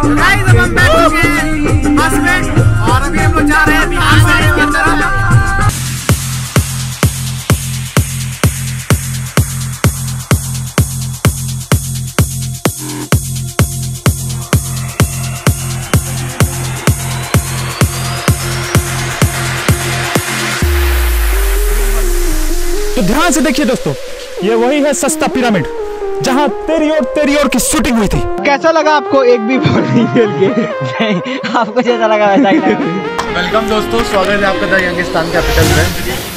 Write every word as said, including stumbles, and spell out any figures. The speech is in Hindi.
गाइस अब हम बैठ चुके हैं बस में और अभी हम लोग जा रहे हैं बिहार साइड की तरफ। तो ध्यान से देखिए दोस्तों, ये वही है सस्ता पिरामिड जहाँ तेरी और तेरी और की शूटिंग हुई थी। कैसा लगा आपको एक भी बॉल नहीं खेल के? आपको जैसा लगा वैसा ही लगा। वेलकम दोस्तों, स्वागत है आपका द यंगिस्तान कैपिटल में।